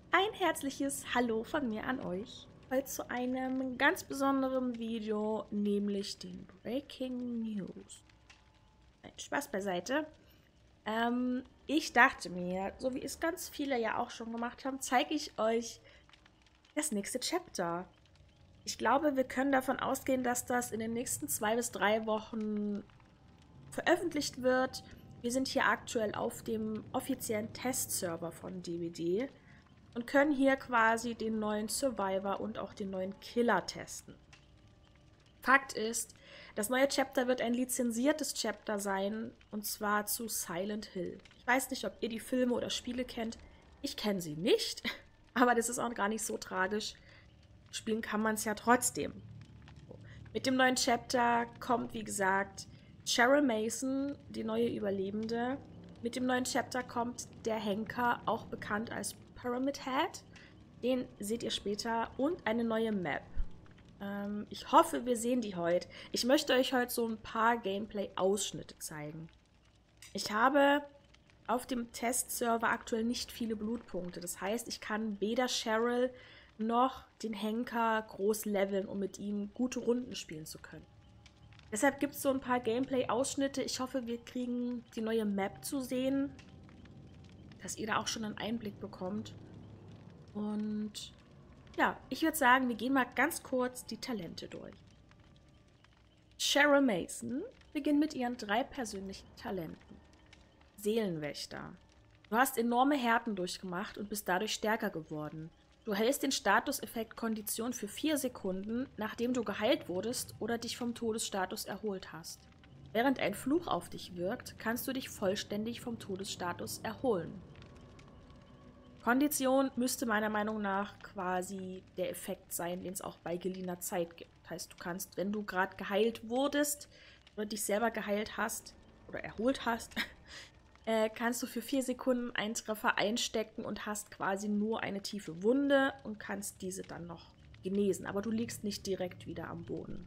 Ein herzliches Hallo von mir an euch. Heute zu einem ganz besonderen Video, nämlich den Breaking News. Nein, Spaß beiseite. Ich dachte mir, so wie es ganz viele ja auch schon gemacht haben, zeige ich euch das nächste Chapter. Ich glaube, wir können davon ausgehen, dass das in den nächsten 2 bis 3 Wochen veröffentlicht wird. Wir sind hier aktuell auf dem offiziellen Testserver von DBD und können hier quasi den neuen Survivor und auch den neuen Killer testen. Fakt ist, das neue Chapter wird ein lizenziertes Chapter sein, und zwar zu Silent Hill. Ich weiß nicht, ob ihr die Filme oder Spiele kennt. Ich kenne sie nicht, aber das ist auch gar nicht so tragisch. Spielen kann man es ja trotzdem. Mit dem neuen Chapter kommt, wie gesagt, Cheryl Mason, die neue Überlebende. Mit dem neuen Chapter kommt der Henker, auch bekannt als Pyramid Head. Den seht ihr später. Und eine neue Map. Ich hoffe, wir sehen die heute. Ich möchte euch heute so ein paar Gameplay-Ausschnitte zeigen. Ich habe auf dem Testserver aktuell nicht viele Blutpunkte. Das heißt, ich kann weder Cheryl noch den Henker groß leveln, um mit ihm gute Runden spielen zu können. Deshalb gibt es so ein paar Gameplay-Ausschnitte. Ich hoffe, wir kriegen die neue Map zu sehen, dass ihr da auch schon einen Einblick bekommt. Und ja, ich würde sagen, wir gehen mal ganz kurz die Talente durch. Cheryl Mason beginnt mit ihren 3 persönlichen Talenten. Seelenwächter. Du hast enorme Härten durchgemacht und bist dadurch stärker geworden. Du hältst den Statuseffekt Kondition für 4 Sekunden, nachdem du geheilt wurdest oder dich vom Todesstatus erholt hast. Während ein Fluch auf dich wirkt, kannst du dich vollständig vom Todesstatus erholen. Kondition müsste meiner Meinung nach quasi der Effekt sein, den es auch bei geliehener Zeit gibt. Das heißt, du kannst, wenn du gerade geheilt wurdest oder dich selber geheilt hast oder erholt hast, kannst du für 4 Sekunden einen Treffer einstecken und hast quasi nur eine tiefe Wunde und kannst diese dann noch genesen. Aber du liegst nicht direkt wieder am Boden.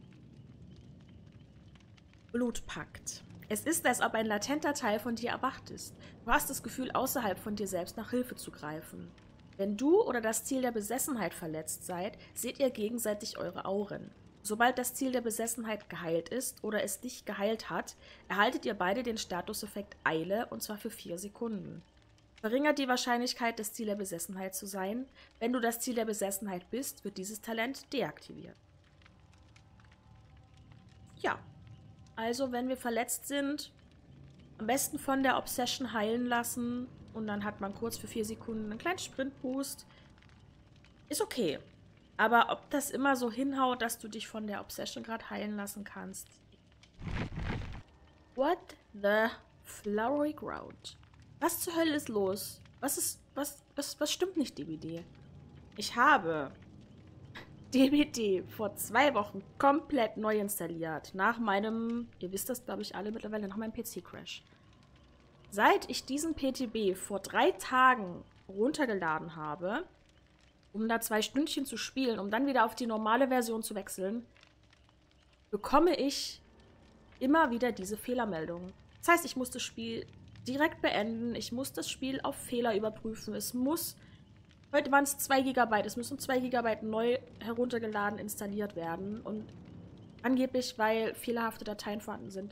Blutpakt. Es ist, als ob ein latenter Teil von dir erwacht ist. Du hast das Gefühl, außerhalb von dir selbst nach Hilfe zu greifen. Wenn du oder das Ziel der Besessenheit verletzt seid, seht ihr gegenseitig eure Auren. Sobald das Ziel der Besessenheit geheilt ist oder es dich geheilt hat, erhaltet ihr beide den Statuseffekt Eile, und zwar für 4 Sekunden. Verringert die Wahrscheinlichkeit, das Ziel der Besessenheit zu sein. Wenn du das Ziel der Besessenheit bist, wird dieses Talent deaktiviert. Ja. Also, wenn wir verletzt sind, am besten von der Obsession heilen lassen und dann hat man kurz für 4 Sekunden einen kleinen Sprintboost. Ist okay. Aber ob das immer so hinhaut, dass du dich von der Obsession gerade heilen lassen kannst. What the flowery ground? Was zur Hölle ist los? Was stimmt nicht, DBD? Ich habe DBD vor 2 Wochen komplett neu installiert. Nach meinem, ihr wisst das glaube ich alle mittlerweile, nach meinem PC-Crash. Seit ich diesen PTB vor 3 Tagen runtergeladen habe, um da 2 Stündchen zu spielen, um dann wieder auf die normale Version zu wechseln, bekomme ich immer wieder diese Fehlermeldungen. Das heißt, ich muss das Spiel direkt beenden, ich muss das Spiel auf Fehler überprüfen, heute waren es 2 GB. Es müssen 2 GB neu heruntergeladen, installiert werden. Und angeblich, weil fehlerhafte Dateien vorhanden sind.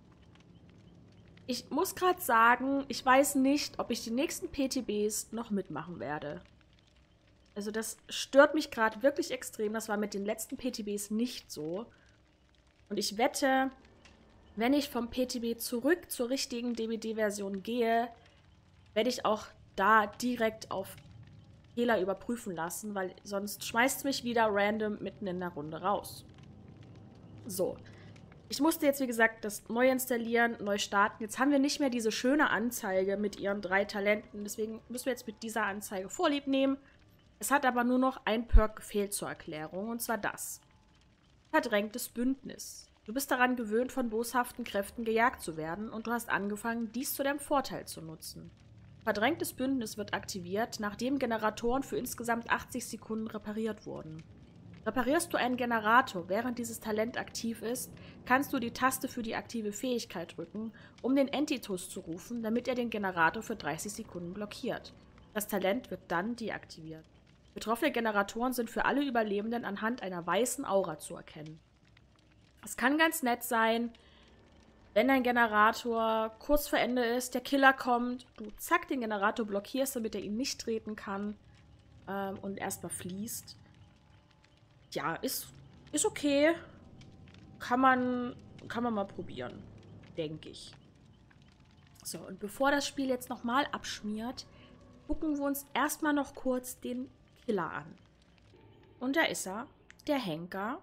Ich muss gerade sagen, ich weiß nicht, ob ich die nächsten PTBs noch mitmachen werde. Also das stört mich gerade wirklich extrem. Das war mit den letzten PTBs nicht so. Und ich wette, wenn ich vom PTB zurück zur richtigen DBD-Version gehe, werde ich auch da direkt auf Fehler überprüfen lassen, weil sonst schmeißt es mich wieder random mitten in der Runde raus. So. Ich musste jetzt, wie gesagt, das neu installieren, neu starten. Jetzt haben wir nicht mehr diese schöne Anzeige mit ihren 3 Talenten. Deswegen müssen wir jetzt mit dieser Anzeige Vorlieb nehmen. Es hat aber nur noch ein Perk gefehlt zur Erklärung, und zwar das. Verdrängtes Bündnis. Du bist daran gewöhnt, von boshaften Kräften gejagt zu werden, und du hast angefangen, dies zu deinem Vorteil zu nutzen. Verdrängtes Bündnis wird aktiviert, nachdem Generatoren für insgesamt 80 Sekunden repariert wurden. Reparierst du einen Generator, während dieses Talent aktiv ist, kannst du die Taste für die aktive Fähigkeit drücken, um den Entitus zu rufen, damit er den Generator für 30 Sekunden blockiert. Das Talent wird dann deaktiviert. Betroffene Generatoren sind für alle Überlebenden anhand einer weißen Aura zu erkennen. Es kann ganz nett sein, wenn dein Generator kurz vor Ende ist, der Killer kommt, du zack den Generator blockierst, damit er ihn nicht treten kann und erstmal fließt. Ja, ist okay. Kann man mal probieren, denke ich. So, und bevor das Spiel jetzt nochmal abschmiert, gucken wir uns erstmal noch kurz den Killer an. Und da ist er, der Henker.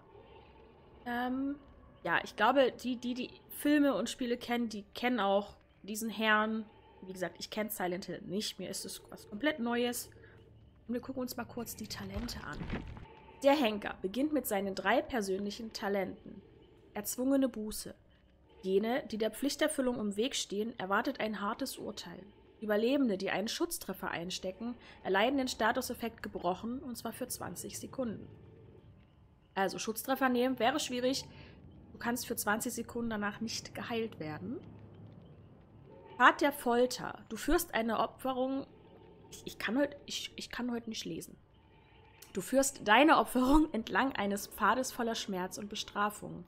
Ja, ich glaube, die Filme und Spiele kennen, die kennen auch diesen Herrn. Wie gesagt, ich kenne Silent Hill nicht. Mir ist es was komplett Neues. Und wir gucken uns mal kurz die Talente an. Der Henker beginnt mit seinen 3 persönlichen Talenten. Erzwungene Buße. Jene, die der Pflichterfüllung im Weg stehen, erwartet ein hartes Urteil. Überlebende, die einen Schutztreffer einstecken, erleiden den Statuseffekt gebrochen, und zwar für 20 Sekunden. Also Schutztreffer nehmen wäre schwierig. Du kannst für 20 Sekunden danach nicht geheilt werden. Pfad der Folter. Du führst eine Opferung... Ich kann heute nicht lesen. Du führst deine Opferung entlang eines Pfades voller Schmerz und Bestrafung.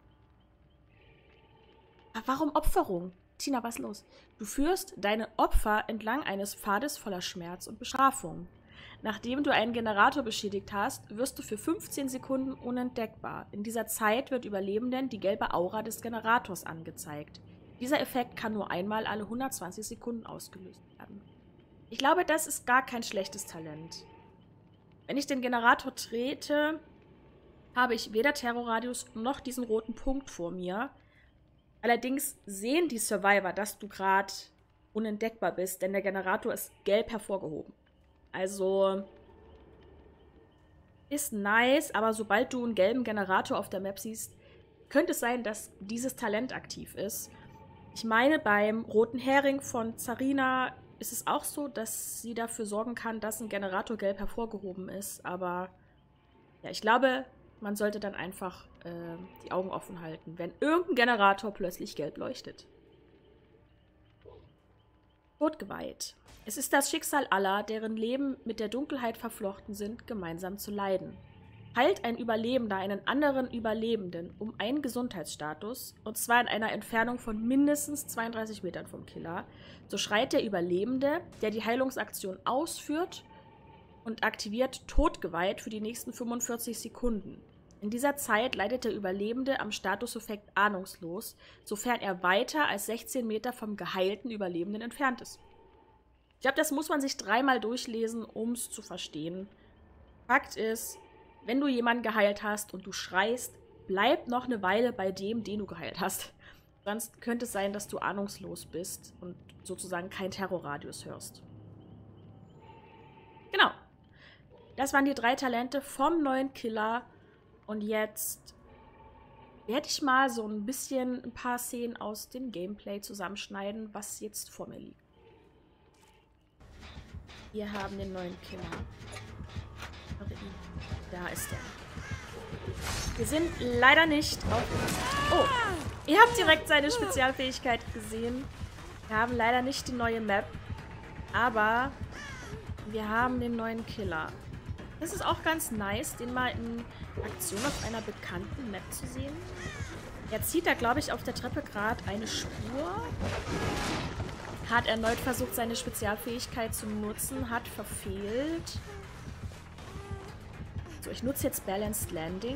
Aber warum Opferung? Tina, was ist los? Du führst deine Opfer entlang eines Pfades voller Schmerz und Bestrafung. Nachdem du einen Generator beschädigt hast, wirst du für 15 Sekunden unentdeckbar. In dieser Zeit wird Überlebenden die gelbe Aura des Generators angezeigt. Dieser Effekt kann nur einmal alle 120 Sekunden ausgelöst werden. Ich glaube, das ist gar kein schlechtes Talent. Wenn ich den Generator trete, habe ich weder Terrorradius noch diesen roten Punkt vor mir. Allerdings sehen die Survivor, dass du gerade unentdeckbar bist, denn der Generator ist gelb hervorgehoben. Also ist nice, aber sobald du einen gelben Generator auf der Map siehst, könnte es sein, dass dieses Talent aktiv ist. Ich meine, beim roten Hering von Zarina ist es auch so, dass sie dafür sorgen kann, dass ein Generator gelb hervorgehoben ist. Aber ja, ich glaube, man sollte dann einfach die Augen offen halten, wenn irgendein Generator plötzlich gelb leuchtet. Todgeweiht. Es ist das Schicksal aller, deren Leben mit der Dunkelheit verflochten sind, gemeinsam zu leiden. Heilt ein Überlebender einen anderen Überlebenden um einen Gesundheitsstatus, und zwar in einer Entfernung von mindestens 32 Metern vom Killer, so schreit der Überlebende, der die Heilungsaktion ausführt, und aktiviert Todgeweiht für die nächsten 45 Sekunden. In dieser Zeit leidet der Überlebende am Statuseffekt ahnungslos, sofern er weiter als 16 Meter vom geheilten Überlebenden entfernt ist. Ich glaube, das muss man sich 3-mal durchlesen, um es zu verstehen. Fakt ist, wenn du jemanden geheilt hast und du schreist, bleib noch eine Weile bei dem, den du geheilt hast. Sonst könnte es sein, dass du ahnungslos bist und sozusagen keinen Terrorradius hörst. Genau. Das waren die 3 Talente vom neuen Killer. Und jetzt werde ich mal so ein paar Szenen aus dem Gameplay zusammenschneiden, was jetzt vor mir liegt. Wir haben den neuen Killer. Da ist er. Wir sind leider nicht auf... Oh, ihr habt direkt seine Spezialfähigkeit gesehen. Wir haben leider nicht die neue Map. Aber wir haben den neuen Killer. Das ist auch ganz nice, den mal in Aktion auf einer bekannten Map zu sehen. Er zieht da, glaube ich, auf der Treppe gerade eine Spur. Hat erneut versucht, seine Spezialfähigkeit zu nutzen, hat verfehlt. So, ich nutze jetzt Balanced Landing.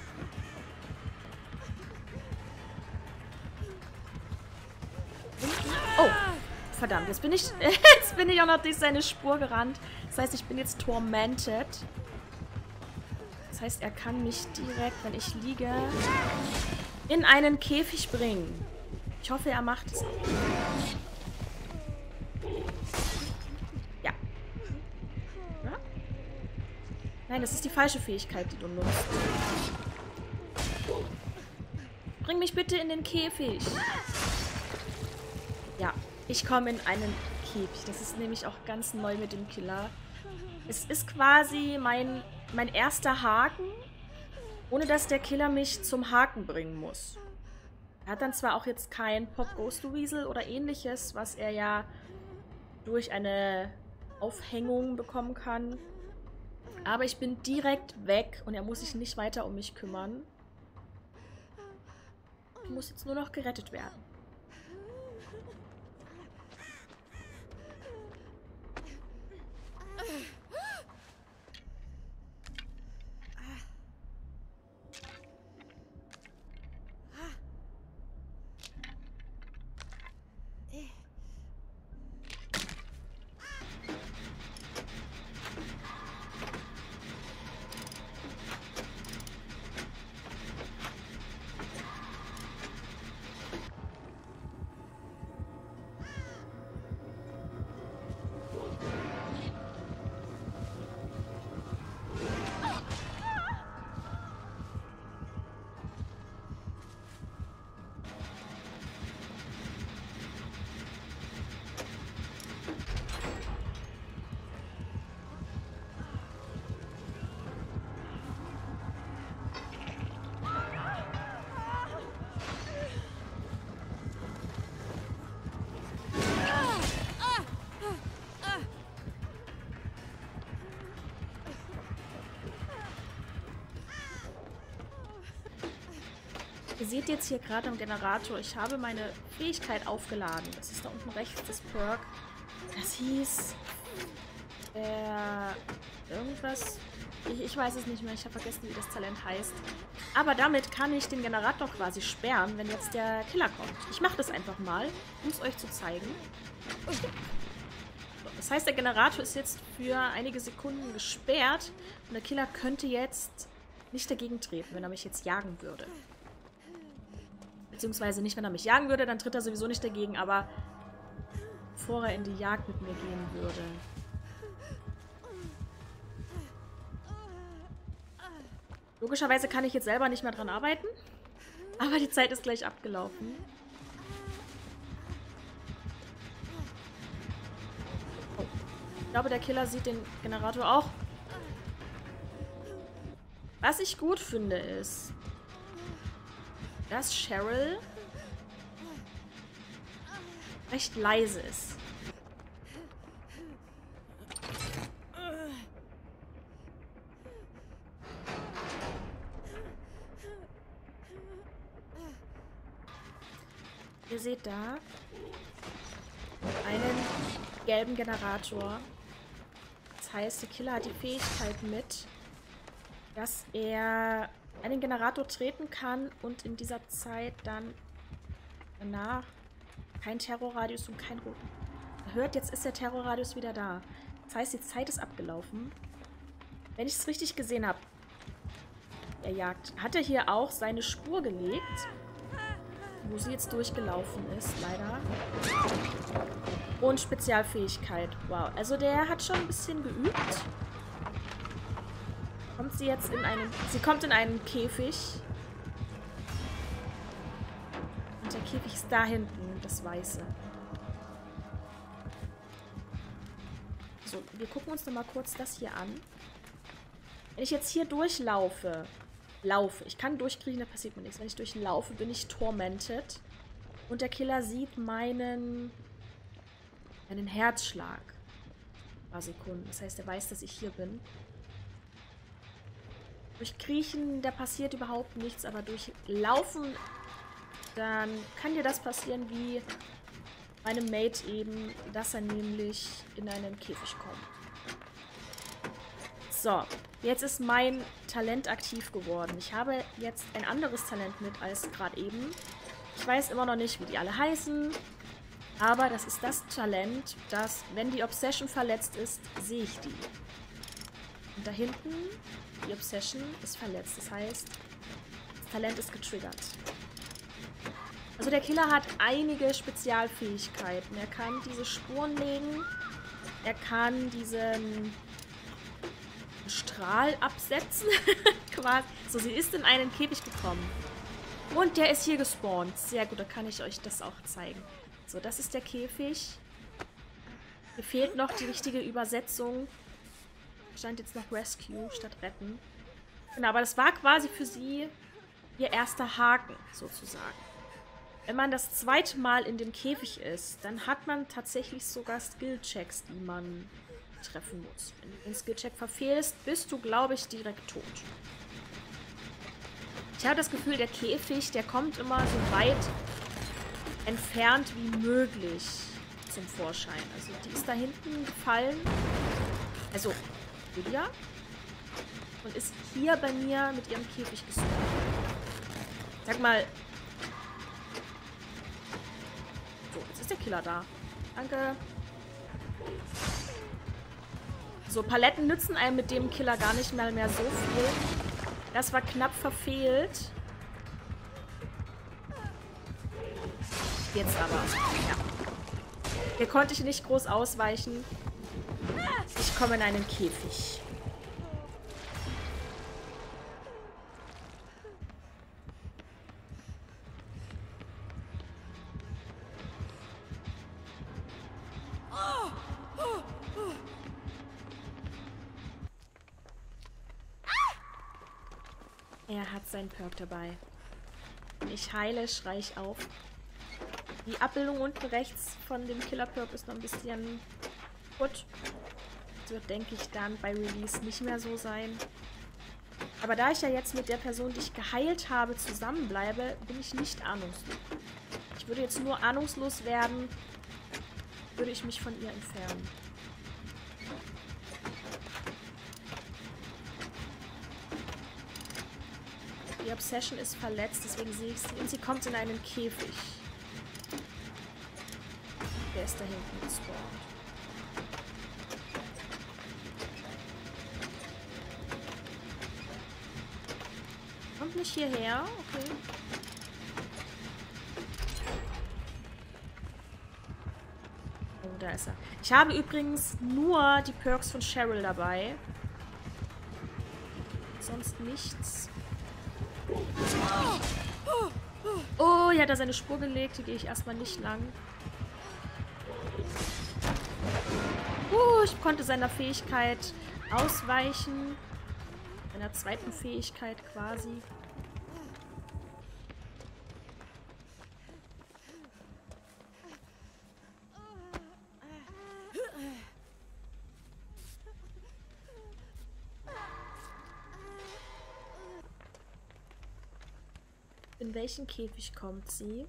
Oh, verdammt, jetzt bin ich auch noch durch seine Spur gerannt. Das heißt, ich bin jetzt tormented. Das heißt, er kann mich direkt, wenn ich liege, in einen Käfig bringen. Ich hoffe, er macht es. Ja. Ja? Nein, das ist die falsche Fähigkeit, die du nutzt. Bring mich bitte in den Käfig. Ja, ich komme in einen Käfig. Das ist nämlich auch ganz neu mit dem Killer. Es ist quasi mein erster Haken, ohne dass der Killer mich zum Haken bringen muss. Er hat dann zwar auch jetzt kein Pop Goes to Weasel oder ähnliches, was er ja durch eine Aufhängung bekommen kann. Aber ich bin direkt weg und er muss sich nicht weiter um mich kümmern. Ich muss jetzt nur noch gerettet werden. Ihr seht jetzt hier gerade am Generator, ich habe meine Fähigkeit aufgeladen. Das ist da unten rechts, das Perk. Das hieß... irgendwas... Ich weiß es nicht mehr, ich habe vergessen, wie das Talent heißt. Aber damit kann ich den Generator quasi sperren, wenn jetzt der Killer kommt. Ich mache das einfach mal, um es euch zu zeigen. So, das heißt, der Generator ist jetzt für einige Sekunden gesperrt und der Killer könnte jetzt nicht dagegen treten, wenn er mich jetzt jagen würde. Beziehungsweise nicht, wenn er mich jagen würde, dann tritt er sowieso nicht dagegen, aber bevor er in die Jagd mit mir gehen würde. Logischerweise kann ich jetzt selber nicht mehr dran arbeiten, aber die Zeit ist gleich abgelaufen. Oh. Ich glaube, der Killer sieht den Generator auch. Was ich gut finde, ist, dass Cheryl recht leise ist. Ihr seht da einen gelben Generator. Das heißt, der Killer hat die Fähigkeit mit, dass er an den Generator treten kann und in dieser Zeit dann danach kein Terrorradius und kein Roten. Hört, jetzt ist der Terrorradius wieder da. Das heißt, die Zeit ist abgelaufen. Wenn ich es richtig gesehen habe, er jagt, hat er hier auch seine Spur gelegt, wo sie jetzt durchgelaufen ist, leider. Und Spezialfähigkeit. Wow, also der hat schon ein bisschen geübt. Kommt sie jetzt in einen... Sie kommt in einen Käfig. Und der Käfig ist da hinten, das Weiße. So, wir gucken uns nochmal kurz das hier an. Wenn ich jetzt hier durchlaufe... Ich kann durchkriechen, da passiert mir nichts. Wenn ich durchlaufe, bin ich tormented. Und der Killer sieht meinen Herzschlag. Ein paar Sekunden. Das heißt, er weiß, dass ich hier bin. Durch Kriechen, da passiert überhaupt nichts, aber durch Laufen, dann kann dir das passieren wie meinem Mate eben, dass er nämlich in einen Käfig kommt. So, jetzt ist mein Talent aktiv geworden. Ich habe jetzt ein anderes Talent mit als gerade eben. Ich weiß immer noch nicht, wie die alle heißen, aber das ist das Talent, dass, wenn die Obsession verletzt ist, sehe ich die. Und da hinten, die Obsession ist verletzt. Das heißt, das Talent ist getriggert. Also der Killer hat einige Spezialfähigkeiten. Er kann diese Spuren legen. Er kann diesen Strahl absetzen. Quasi. So, sie ist in einen Käfig gekommen. Und der ist hier gespawnt. Sehr gut, da kann ich euch das auch zeigen. So, das ist der Käfig. Hier fehlt noch die richtige Übersetzung. Stand jetzt noch Rescue statt Retten. Genau, aber das war quasi für sie ihr erster Haken, sozusagen. Wenn man das zweite Mal in dem Käfig ist, dann hat man tatsächlich sogar Skill-Checks, die man treffen muss. Wenn du den Skillcheck verfehlst, bist du, glaube ich, direkt tot. Ich habe das Gefühl, der Käfig, der kommt immer so weit entfernt wie möglich zum Vorschein. Also die ist da hinten gefallen. Also Lydia. Und ist hier bei mir mit ihrem Käfig gespawnt. Sag mal. So, jetzt ist der Killer da. Danke. So, Paletten nützen einem mit dem Killer gar nicht mehr so viel. Das war knapp verfehlt. Jetzt aber. Ja. Hier konnte ich nicht groß ausweichen. Ich komme in einen Käfig. Er hat seinen Perk dabei. Wenn ich heile, schreie ich auf. Die Abbildung unten rechts von dem Killer-Perk ist noch ein bisschen gut. Das wird, denke ich, dann bei Release nicht mehr so sein. Aber da ich ja jetzt mit der Person, die ich geheilt habe, zusammenbleibe, bin ich nicht ahnungslos. Ich würde jetzt nur ahnungslos werden, würde ich mich von ihr entfernen. Die Obsession ist verletzt, deswegen sehe ich sie. Und sie kommt in einen Käfig. Der ist da hinten gespawnt. Kommt nicht hierher, okay. Oh, da ist er. Ich habe übrigens nur die Perks von Cheryl dabei. Sonst nichts. Oh, hier hat er seine Spur gelegt. Hier gehe ich erstmal nicht lang. Ich konnte seiner Fähigkeit ausweichen. Seiner zweiten Fähigkeit quasi. In welchen Käfig kommt sie?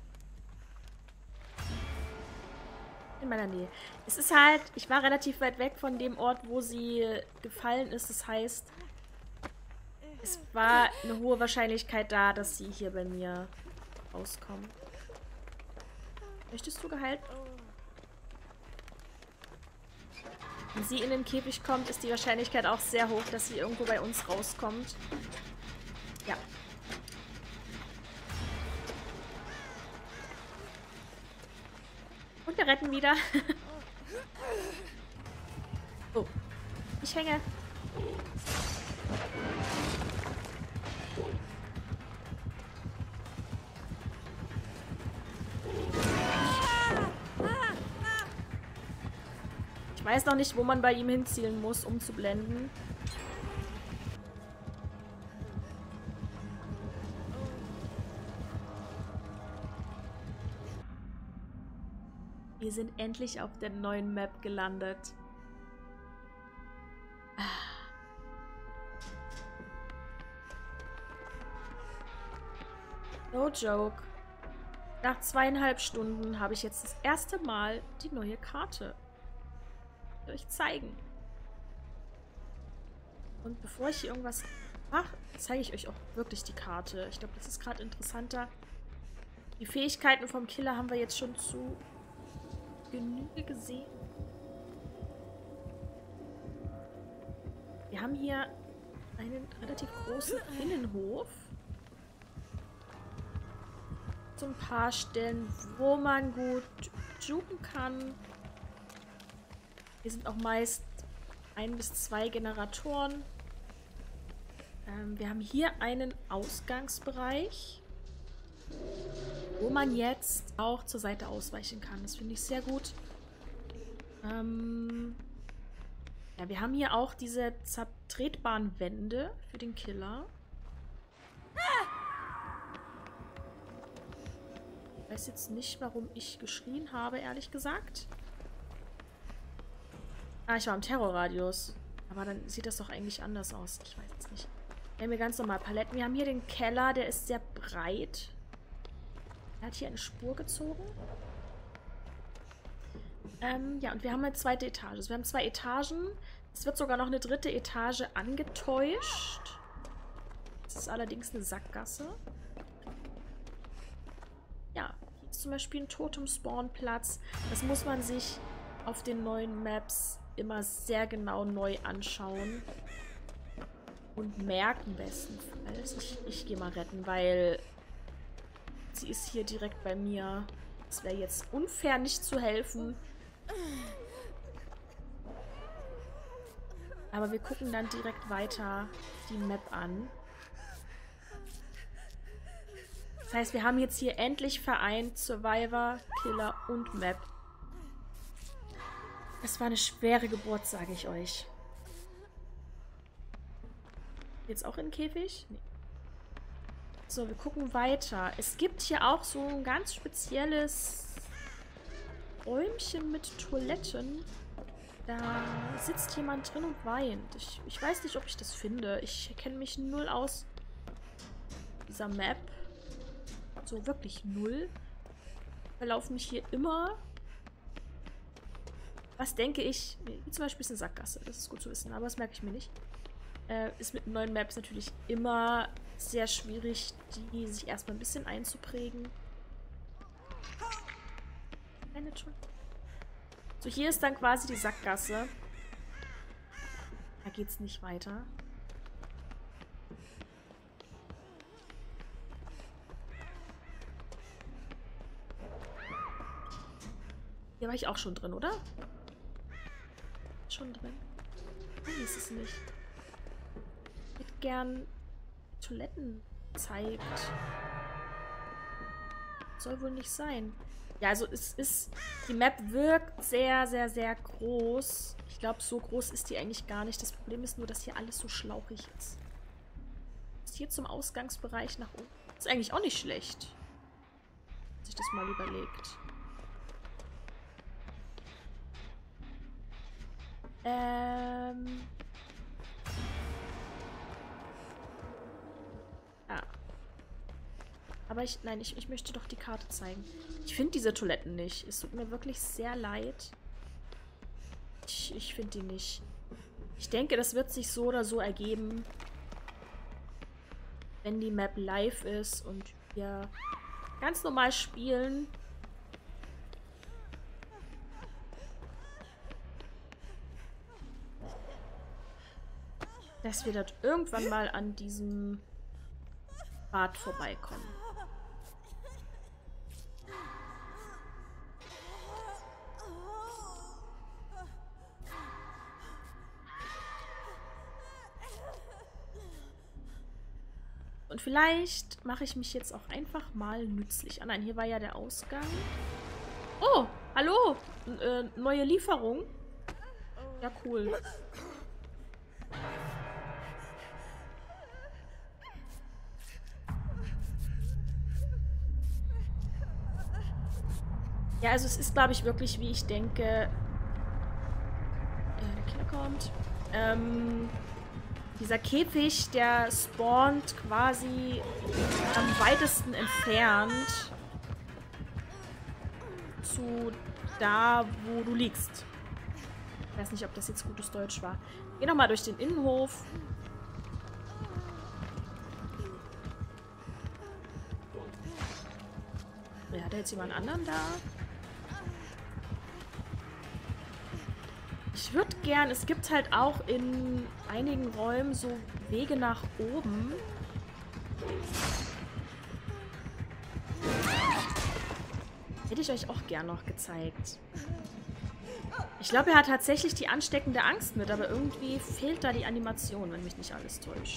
In meiner Nähe. Es ist halt, ich war relativ weit weg von dem Ort, wo sie gefallen ist. Das heißt, es war eine hohe Wahrscheinlichkeit da, dass sie hier bei mir rauskommt. Möchtest du geheilt? Wenn sie in den Käfig kommt, ist die Wahrscheinlichkeit auch sehr hoch, dass sie irgendwo bei uns rauskommt. Ja. Und wir retten wieder. Oh. Ich hänge. Ich weiß noch nicht, wo man bei ihm hinzielen muss, um zu blenden. Wir sind endlich auf der neuen Map gelandet. No joke. Nach 2,5 Stunden habe ich jetzt das erste Mal die neue Karte. Ich will euch zeigen. Und bevor ich hier irgendwas mache, zeige ich euch auch wirklich die Karte. Ich glaube, das ist gerade interessanter. Die Fähigkeiten vom Killer haben wir jetzt schon zu Genüge gesehen. Wir haben hier einen relativ großen Innenhof. So ein paar Stellen, wo man gut juken kann. Hier sind auch meist 1 bis 2 Generatoren. Wir haben hier einen Ausgangsbereich, wo man jetzt auch zur Seite ausweichen kann. Das finde ich sehr gut. Ja, wir haben hier auch diese zertretbaren Wände für den Killer. Ich weiß jetzt nicht, warum ich geschrien habe, ehrlich gesagt. Ah, ich war im Terrorradius. Aber dann sieht das doch eigentlich anders aus. Ich weiß es nicht. Wir haben hier ganz normal Paletten. Wir haben hier den Keller, der ist sehr breit. Er hat hier eine Spur gezogen. Ja, und wir haben eine zweite Etage. Also wir haben 2 Etagen. Es wird sogar noch eine 3. Etage angetäuscht. Das ist allerdings eine Sackgasse. Ja, hier ist zum Beispiel ein Totem-Spawn-Platz. Das muss man sich auf den neuen Maps immer sehr genau neu anschauen. Und merken bestenfalls. Ich gehe mal retten, weil sie ist hier direkt bei mir. Es wäre jetzt unfair, nicht zu helfen. Aber wir gucken dann direkt weiter die Map an. Das heißt, wir haben jetzt hier endlich vereint Survivor, Killer und Map. Es war eine schwere Geburt, sage ich euch. Jetzt auch in den Käfig? Nee. So, wir gucken weiter. Es gibt hier auch so ein ganz spezielles Räumchen mit Toiletten. Da sitzt jemand drin und weint. Ich weiß nicht, ob ich das finde. Ich kenne mich null aus dieser Map. So wirklich null. Verlaufen mich hier immer. Was denke ich? Wie zum Beispiel ist eine Sackgasse. Das ist gut zu wissen, aber das merke ich mir nicht. Ist mit neuen Maps natürlich immer sehr schwierig, die sich erstmal ein bisschen einzuprägen. So, hier ist dann quasi die Sackgasse. Da geht's nicht weiter. Hier war ich auch schon drin, oder? Schon drin. Nein, ist es nicht. Ich hätte gern Toiletten gezeigt. Soll wohl nicht sein. Ja, also es ist... Die Map wirkt sehr, sehr, sehr groß. Ich glaube, so groß ist die eigentlich gar nicht. Das Problem ist nur, dass hier alles so schlauchig ist. Ist hier zum Ausgangsbereich nach oben. Ist eigentlich auch nicht schlecht. Wenn sich das mal überlegt. Ja. Aber ich möchte doch die Karte zeigen. Ich finde diese Toiletten nicht. Es tut mir wirklich sehr leid. Ich finde die nicht. Ich denke, das wird sich so oder so ergeben, wenn die Map live ist und wir ganz normal spielen. Dass wir dort irgendwann mal an diesem Bad vorbeikommen. Und vielleicht mache ich mich jetzt auch einfach mal nützlich. Ah nein, hier war ja der Ausgang. Oh, hallo. Neue Lieferung. Ja, cool. Ja, also es ist, glaube ich, wirklich, wie ich denke... der Killer kommt. Dieser Käfig, der spawnt quasi am weitesten entfernt zu da, wo du liegst. Ich weiß nicht, ob das jetzt gutes Deutsch war. Geh nochmal durch den Innenhof. Ja, hat er jetzt jemand anderen da? Ich würde gern, es gibt halt auch in einigen Räumen so Wege nach oben. Hätte ich euch auch gern noch gezeigt. Ich glaube, er hat tatsächlich die ansteckende Angst mit, aber irgendwie fehlt da die Animation, wenn mich nicht alles täuscht.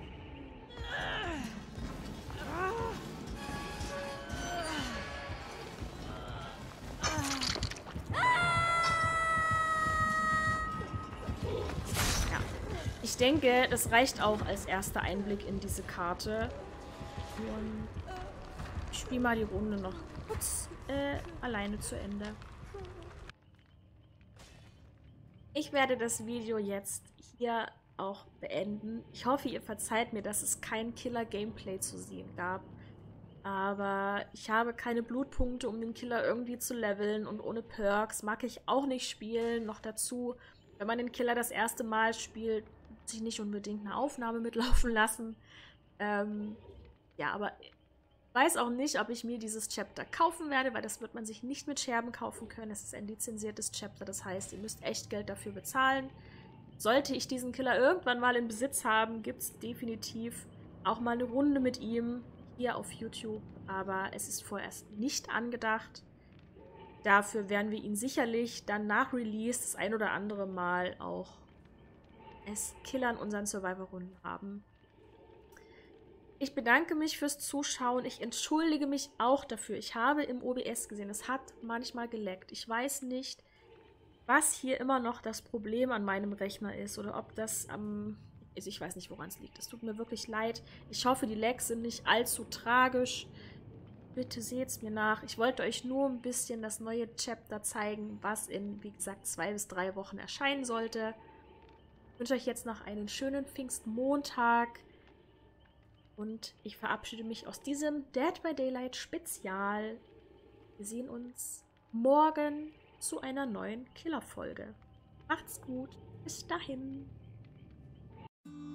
Ich denke, das reicht auch als erster Einblick in diese Karte. Und ich spiele mal die Runde noch kurz alleine zu Ende. Ich werde das Video jetzt hier auch beenden. Ich hoffe, ihr verzeiht mir, dass es kein Killer-Gameplay zu sehen gab. Aber ich habe keine Blutpunkte, um den Killer irgendwie zu leveln. Und ohne Perks mag ich auch nicht spielen. Noch dazu, wenn man den Killer das erste Mal spielt, muss ich nicht unbedingt eine Aufnahme mitlaufen lassen. Ja, aber ich weiß auch nicht, ob ich mir dieses Chapter kaufen werde, weil das wird man sich nicht mit Scherben kaufen können. Es ist ein lizenziertes Chapter, das heißt, ihr müsst echt Geld dafür bezahlen. Sollte ich diesen Killer irgendwann mal in Besitz haben, gibt es definitiv auch mal eine Runde mit ihm hier auf YouTube. Aber es ist vorerst nicht angedacht. Dafür werden wir ihn sicherlich dann nach Release das ein oder andere Mal auch als Killer in unseren Survivor-Runden haben. Ich bedanke mich fürs Zuschauen. Ich entschuldige mich auch dafür. Ich habe im OBS gesehen, es hat manchmal geleckt. Ich weiß nicht, was hier immer noch das Problem an meinem Rechner ist oder ob das am... Also ich weiß nicht, woran es liegt. Es tut mir wirklich leid. Ich hoffe, die Lags sind nicht allzu tragisch. Bitte seht's mir nach. Ich wollte euch nur ein bisschen das neue Chapter zeigen, was in, wie gesagt, 2 bis 3 Wochen erscheinen sollte. Ich wünsche euch jetzt noch einen schönen Pfingstmontag. Und ich verabschiede mich aus diesem Dead by Daylight Spezial. Wir sehen uns morgen zu einer neuen Killer-Folge. Macht's gut. Bis dahin.